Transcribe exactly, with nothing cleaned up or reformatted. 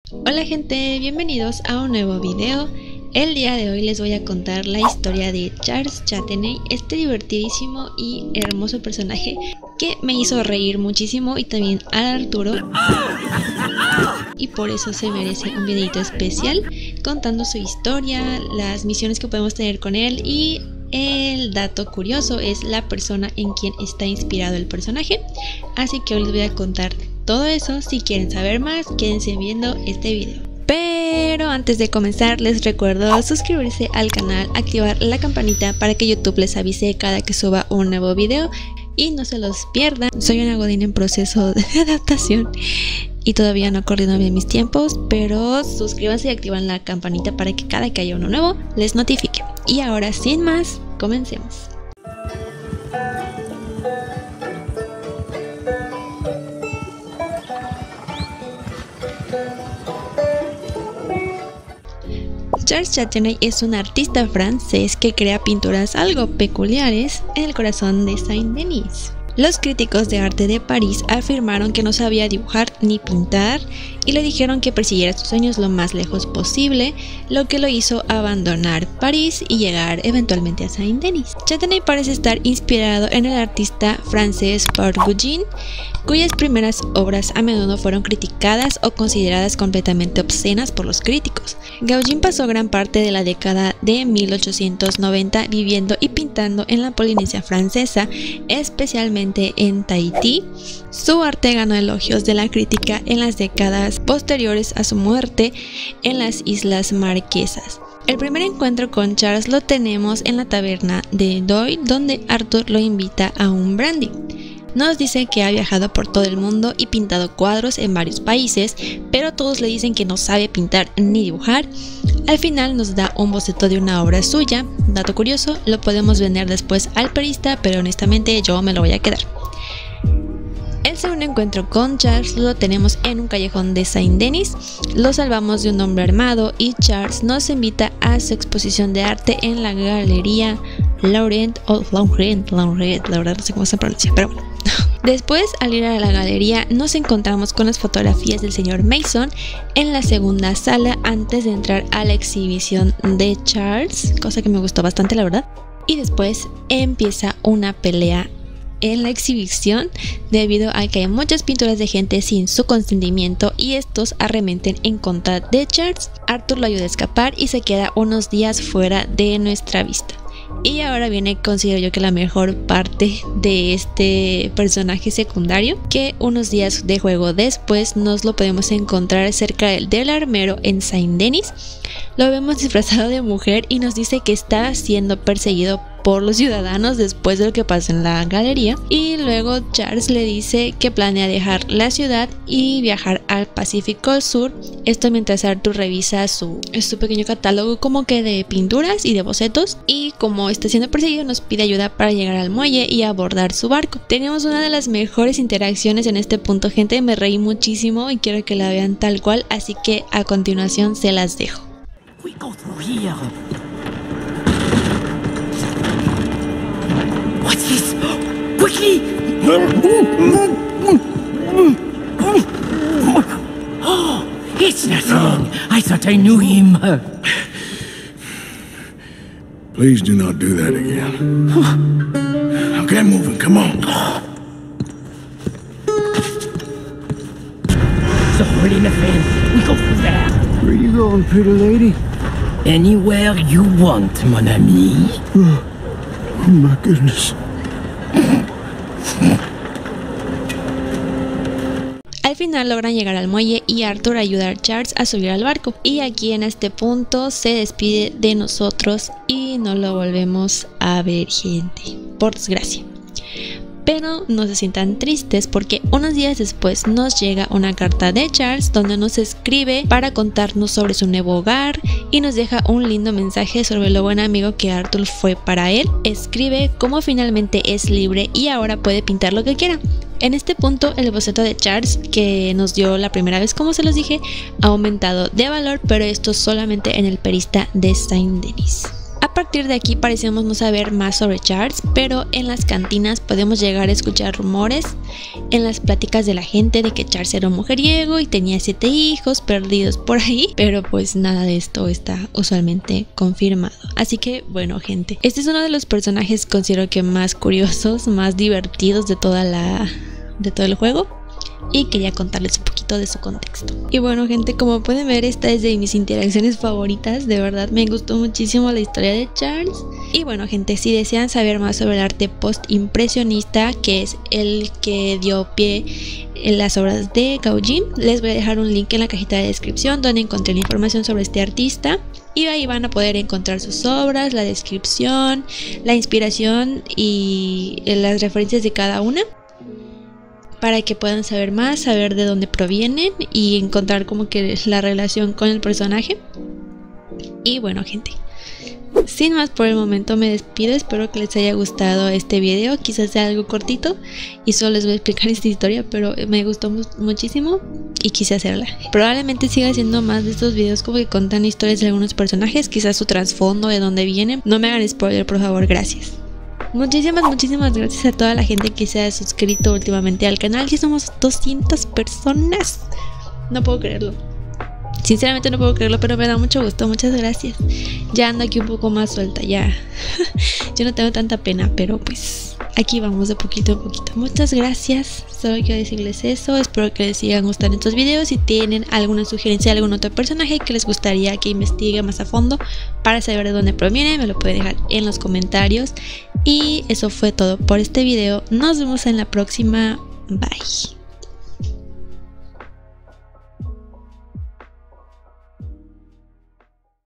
Hola gente, bienvenidos a un nuevo video. El día de hoy les voy a contar la historia de Charles Chateley, este divertidísimo y hermoso personaje que me hizo reír muchísimo, y también a Arturo, y por eso se merece un videito especial contando su historia, las misiones que podemos tener con él, y el dato curioso es la persona en quien está inspirado el personaje. Así que hoy les voy a contar todo eso. Si quieren saber más, quédense viendo este video. Pero antes de comenzar, les recuerdo suscribirse al canal, activar la campanita para que YouTube les avise cada que suba un nuevo video y no se los pierdan. Soy una godín en proceso de adaptación y todavía no coordino bien mis tiempos, pero suscríbanse y activan la campanita para que cada que haya uno nuevo les notifique. Y ahora, sin más, comencemos. Charles Chateley es un artista francés que crea pinturas algo peculiares en el corazón de Saint-Denis. Los críticos de arte de París afirmaron que no sabía dibujar ni pintar y le dijeron que persiguiera sus sueños lo más lejos posible, lo que lo hizo abandonar París y llegar eventualmente a Saint-Denis. Chateley parece estar inspirado en el artista francés Paul Gauguin, cuyas primeras obras a menudo fueron criticadas o consideradas completamente obscenas por los críticos. Gauguin pasó gran parte de la década de mil ochocientos noventa viviendo y pintando en la Polinesia francesa, especialmente en Tahití. Su arte ganó elogios de la crítica en las décadas posteriores a su muerte en las Islas Marquesas. El primer encuentro con Charles lo tenemos en la taberna de Doyle, donde Arthur lo invita a un brandy. Nos dice que ha viajado por todo el mundo y pintado cuadros en varios países, pero todos le dicen que no sabe pintar ni dibujar. Al final nos da un boceto de una obra suya. Dato curioso, lo podemos vender después al perista, pero honestamente yo me lo voy a quedar. El segundo encuentro con Charles lo tenemos en un callejón de Saint-Denis. Lo salvamos de un hombre armado y Charles nos invita a su exposición de arte en la galería Laurent o Laurent, Laurent, la verdad no sé cómo se pronuncia, pero bueno. Después, al ir a la galería, nos encontramos con las fotografías del señor Mason en la segunda sala antes de entrar a la exhibición de Charles, cosa que me gustó bastante, la verdad. Y después empieza una pelea en la exhibición debido a que hay muchas pinturas de gente sin su consentimiento y estos arremeten en contra de Charles. Arthur lo ayuda a escapar y se queda unos días fuera de nuestra vista. Y ahora viene, considero yo, que la mejor parte de este personaje secundario, que unos días de juego después nos lo podemos encontrar cerca del armero en Saint-Denis. Lo vemos disfrazado de mujer y nos dice que está siendo perseguido por los ciudadanos después de lo que pasa en la galería, y luego Charles le dice que planea dejar la ciudad y viajar al Pacífico Sur. Esto mientras Arthur revisa su, su pequeño catálogo como que de pinturas y de bocetos, y como está siendo perseguido nos pide ayuda para llegar al muelle y abordar su barco. Tenemos una de las mejores interacciones en este punto, gente, me reí muchísimo y quiero que la vean tal cual, así que a continuación se las dejo. What's this? Quickly! Oh, it's nothing. I thought I knew him. Please do not do that again. Now get moving, come on. The hole in the fence. We go through there. Where you going, pretty lady? Anywhere you want, mon ami. Oh my goodness. Al final logran llegar al muelle y Arthur ayuda a Charles a subir al barco, y aquí en este punto se despide de nosotros y no lo volvemos a ver, gente, por desgracia. Pero no se sientan tristes porque unos días después nos llega una carta de Charles donde nos escribe para contarnos sobre su nuevo hogar y nos deja un lindo mensaje sobre lo buen amigo que Arthur fue para él. Escribe cómo finalmente es libre y ahora puede pintar lo que quiera. En este punto el boceto de Charles que nos dio la primera vez, como se los dije, ha aumentado de valor, pero esto solamente en el perista de Saint-Denis. A partir de aquí parecemos no saber más sobre Charles, pero en las cantinas podemos llegar a escuchar rumores en las pláticas de la gente de que Charles era un mujeriego y tenía siete hijos perdidos por ahí, pero pues nada de esto está usualmente confirmado. Así que bueno, gente, este es uno de los personajes considero que más curiosos, más divertidos de toda la de todo el juego. Y quería contarles un poquito de su contexto. Y bueno, gente, como pueden ver, esta es de mis interacciones favoritas. De verdad me gustó muchísimo la historia de Charles. Y bueno, gente, si desean saber más sobre el arte post-impresionista, que es el que dio pie en las obras de Gauguin, les voy a dejar un link en la cajita de descripción donde encontré la información sobre este artista. Y ahí van a poder encontrar sus obras, la descripción, la inspiración y las referencias de cada una, para que puedan saber más, saber de dónde provienen y encontrar como que la relación con el personaje. Y bueno, gente, sin más por el momento me despido. Espero que les haya gustado este video. Quizás sea algo cortito y solo les voy a explicar esta historia, pero me gustó mu muchísimo y quise hacerla. Probablemente siga haciendo más de estos videos como que contan historias de algunos personajes, quizás su trasfondo, de dónde vienen. No me hagan spoiler, por favor, gracias. Muchísimas, muchísimas gracias a toda la gente que se ha suscrito últimamente al canal. Ya somos doscientas personas. No puedo creerlo. Sinceramente no puedo creerlo, pero me da mucho gusto. Muchas gracias. Ya ando aquí un poco más suelta, ya. Yo no tengo tanta pena, pero pues aquí vamos de poquito a poquito. Muchas gracias. Solo quiero decirles eso. Espero que les sigan gustando estos videos. Si tienen alguna sugerencia de algún otro personaje que les gustaría que investigue más a fondo para saber de dónde proviene, me lo pueden dejar en los comentarios. Y eso fue todo por este video. Nos vemos en la próxima. Bye.